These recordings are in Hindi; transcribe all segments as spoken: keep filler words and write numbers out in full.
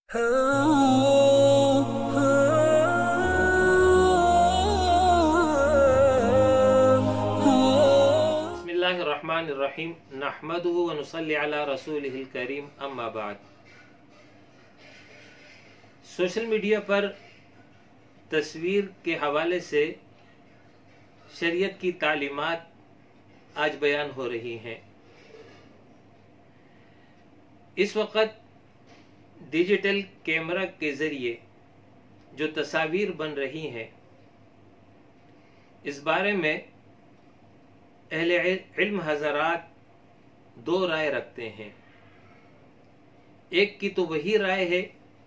बिस्मिल्लाहिर्रहमानिर्रहीम नहमदुहु व नुसल्ली अला रसूलिहिल करीम अम्मा बाद। सोशल मीडिया पर तस्वीर के हवाले से शरीयत की तालीमात आज बयान हो रही हैं। इस वक्त डिजिटल कैमरा के ज़रिए जो तस्वीर बन रही हैं, इस बारे में अहले इल्म हज़रात दो राय रखते हैं। एक की तो वही राय है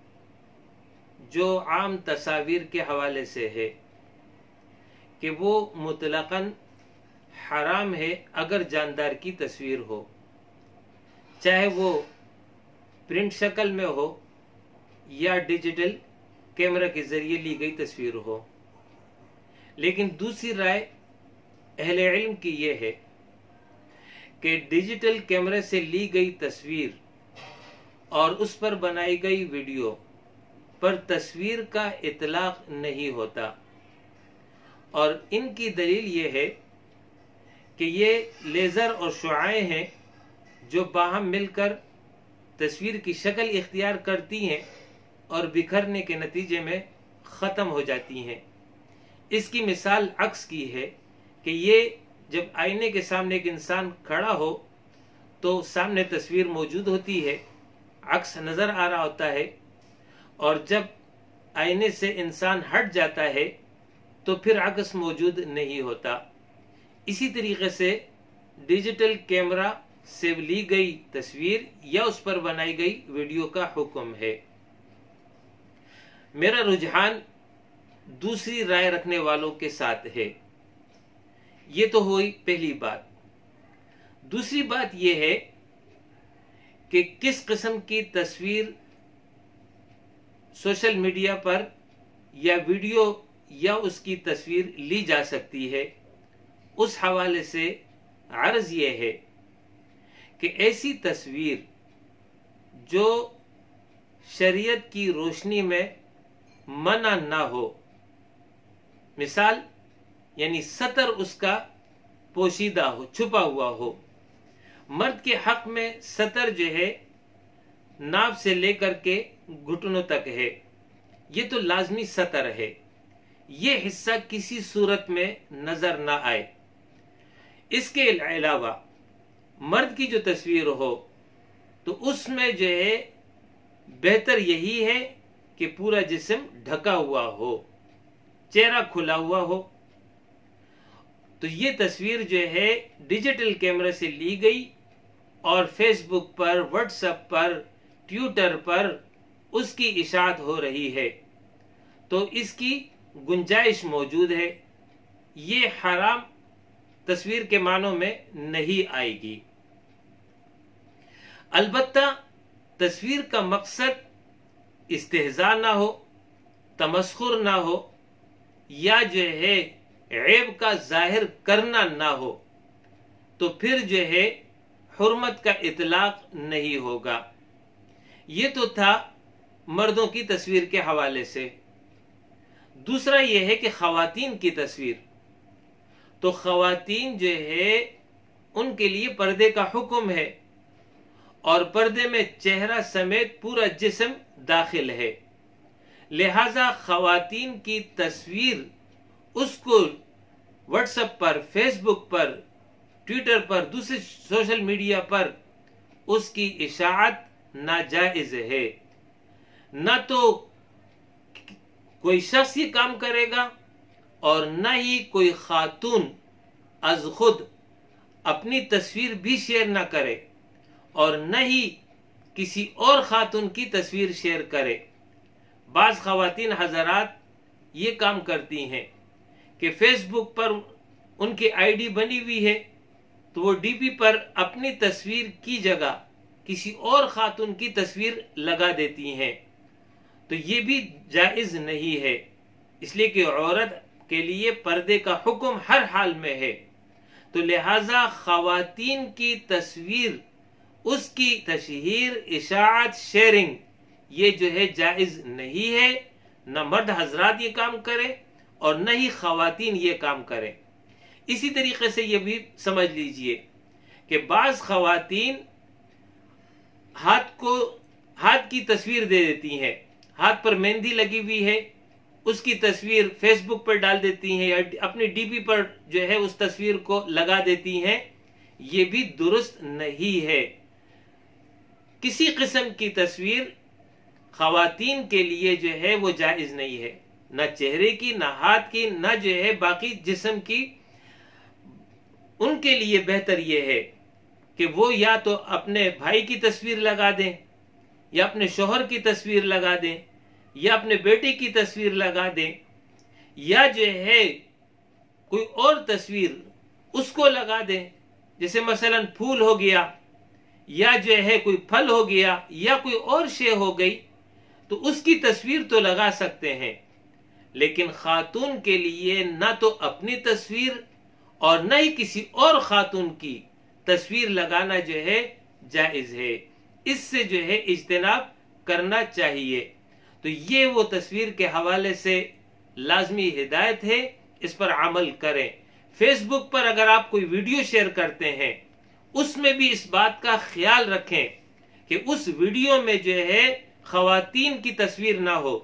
जो आम तस्वीर के हवाले से है कि वो मुतलकन हराम है अगर जानदार की तस्वीर हो, चाहे वो प्रिंट शक्ल में हो या डिजिटल कैमरा के जरिए ली गई तस्वीर हो। लेकिन दूसरी राय अहले इल्म की यह है कि डिजिटल कैमरे से ली गई तस्वीर और उस पर बनाई गई वीडियो पर तस्वीर का इतलाक नहीं होता, और इनकी दलील यह है कि ये लेज़र और शुआएं हैं जो बाहम मिलकर तस्वीर की शक्ल इख्तियार करती हैं और बिखरने के नतीजे में ख़त्म हो जाती हैं। इसकी मिसाल अक्स की है कि ये जब आईने के सामने एक इंसान खड़ा हो तो सामने तस्वीर मौजूद होती है, अक्स नज़र आ रहा होता है, और जब आईने से इंसान हट जाता है तो फिर अक्स मौजूद नहीं होता। इसी तरीके से डिजिटल कैमरा से ली गई तस्वीर या उस पर बनाई गई वीडियो का हुक्म है। मेरा रुझान दूसरी राय रखने वालों के साथ है। ये तो हुई पहली बात। दूसरी बात यह है कि किस किस्म की तस्वीर सोशल मीडिया पर या वीडियो या उसकी तस्वीर ली जा सकती है। उस हवाले से अर्ज यह है कि ऐसी तस्वीर जो शरीयत की रोशनी में मना ना हो, मिसाल यानी सतर उसका पोशीदा हो, छुपा हुआ हो। मर्द के हक में सतर जो है नाभ से लेकर के घुटनों तक है, ये तो लाजमी सतर है। ये हिस्सा किसी सूरत में नजर ना आए। इसके अलावा मर्द की जो तस्वीर हो तो उसमें जो है बेहतर यही है कि पूरा जिस्म ढका हुआ हो, चेहरा खुला हुआ हो। तो ये तस्वीर जो है डिजिटल कैमरे से ली गई और फेसबुक पर, व्हाट्सएप पर, ट्विटर पर उसकी इशाअत हो रही है, तो इसकी गुंजाइश मौजूद है। ये हराम तस्वीर के मानों में नहीं आएगी। अलबत्ता तस्वीर का मकसद इस्तेहज़ा ना हो, तमस्खुर ना हो, या जो है ऐब का जाहिर करना ना हो, तो फिर जो है हुर्मत का इतलाक नहीं होगा। ये तो था मर्दों की तस्वीर के हवाले से। दूसरा यह है कि ख़वातीन की तस्वीर, तो ख़वातीन जो है उनके लिए पर्दे का हुक्म है और पर्दे में चेहरा समेत पूरा जिस्म दाखिल है। लिहाजा ख़वातीन की तस्वीर उसको व्हाट्सएप पर, फेसबुक पर, ट्विटर पर, दूसरे सोशल मीडिया पर उसकी इशाअत नाजायज है। न तो कोई शख्स ये काम करेगा और न ही कोई खातून अज खुद अपनी तस्वीर भी शेयर न करे और न ही किसी और खातून की तस्वीर शेयर करे। बाज़ ख़वातीन हज़रात ये काम करती हैं कि फेसबुक पर उनकी आईडी बनी हुई है तो वो डीपी पर अपनी तस्वीर की जगह किसी और खातून की तस्वीर लगा देती हैं। तो ये भी जायज़ नहीं है, इसलिए कि औरत के लिए पर्दे का हुक्म हर हाल में है। तो लिहाजा ख़वातीन की तस्वीर, उसकी तशहीर, इशाअत, शेयरिंग ये जो है जायज नहीं है। न मर्द हजरात ये काम करें और न ही खवातीन ये काम करें। इसी तरीके से ये भी समझ लीजिए कि बाज खवातीन हाथ को हाथ की तस्वीर दे देती हैं, हाथ पर मेहंदी लगी हुई है उसकी तस्वीर फेसबुक पर डाल देती हैं या अपनी डीपी पर जो है उस तस्वीर को लगा देती हैं। ये भी दुरुस्त नहीं है। किसी किस्म की तस्वीर खवातीन के लिए जो है वो जायज नहीं है, ना चेहरे की, ना हाथ की, ना जो है बाकी जिस्म की। उनके लिए बेहतर यह है कि वो या तो अपने भाई की तस्वीर लगा दें या अपने शोहर की तस्वीर लगा दें या अपने बेटे की तस्वीर लगा दें या जो है कोई और तस्वीर उसको लगा दें, जैसे मसलन फूल हो गया या जो है कोई फल हो गया या कोई और शे हो गई, तो उसकी तस्वीर तो लगा सकते हैं। लेकिन खातून के लिए ना तो अपनी तस्वीर और न ही किसी और खातून की तस्वीर लगाना जो है जायज है। इससे जो है इज्तिनाब करना चाहिए। तो ये वो तस्वीर के हवाले से लाजमी हिदायत है, इस पर अमल करें। फेसबुक पर अगर आप कोई वीडियो शेयर करते हैं उसमें भी इस बात का ख्याल रखें कि उस वीडियो में जो है खवातीन की तस्वीर ना हो,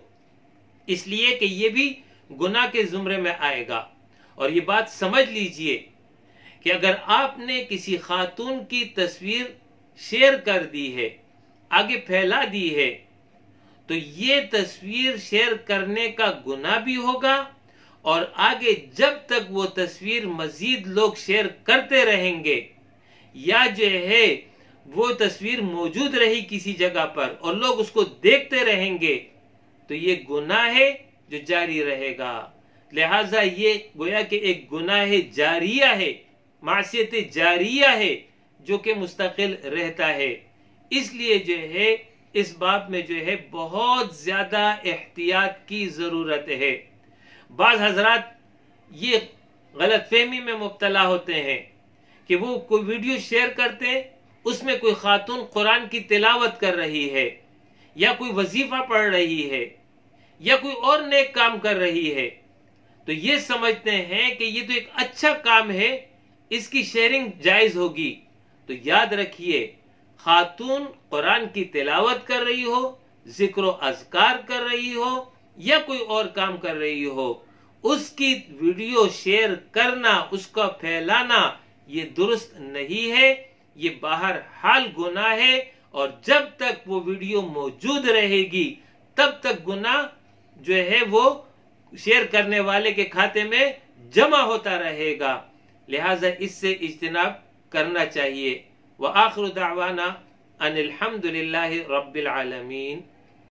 इसलिए कि ये भी गुनाह के जुमरे में आएगा। और ये बात समझ लीजिए कि अगर आपने किसी खातून की तस्वीर शेयर कर दी है, आगे फैला दी है, तो ये तस्वीर शेयर करने का गुनाह भी होगा और आगे जब तक वो तस्वीर मजीद लोग शेयर करते रहेंगे या जो है वो तस्वीर मौजूद रही किसी जगह पर और लोग उसको देखते रहेंगे, तो ये गुनाह है जो जारी रहेगा। लिहाजा ये गोया कि एक गुनाह जारिया है, मासियत जारिया है जो कि मुस्तकिल रहता है। इसलिए जो है इस बात में जो है बहुत ज्यादा एहतियात की जरूरत है। बाज हजरात ये गलतफहमी में मुब्तला होते हैं कि वो कोई वीडियो शेयर करते हैं, उसमें कोई खातून कुरान की तिलावत कर रही है या कोई वजीफा पढ़ रही है या कोई और नेक काम कर रही है, तो ये समझते हैं कि ये तो एक अच्छा काम है, इसकी शेयरिंग जायज होगी। तो याद रखिए, खातून कुरान की तिलावत कर रही हो, जिक्र अज़कार कर रही हो या कोई और काम कर रही हो, उसकी वीडियो शेयर करना, उसका फैलाना ये दुरुस्त नहीं है, ये बाहर हाल गुनाह है। और जब तक वो वीडियो मौजूद रहेगी तब तक गुनाह जो है वो शेयर करने वाले के खाते में जमा होता रहेगा। लिहाजा इससे इज्तिनाब करना चाहिए। व आखिर दावाना अनिल हम्दुलिल्लाहि रब्बिल आलमीन।